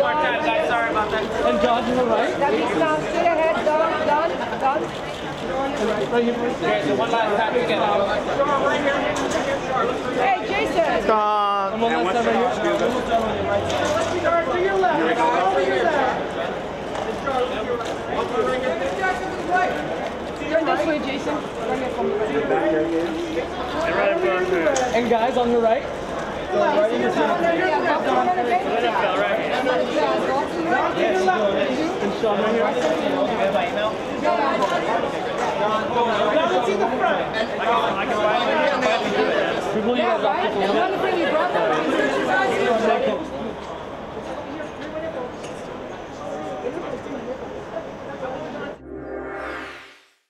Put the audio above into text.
more time, guys. Sorry about that. And John to the right. That means now straight ahead, done. Right here, please. Okay, so one last time together. Hey, Jason. And one last time right here. To your left. To your left. Turn this way, Jason. And guys on the right. Right in your And Sean right here. Let's see the front. I can buy it. People, you guys off the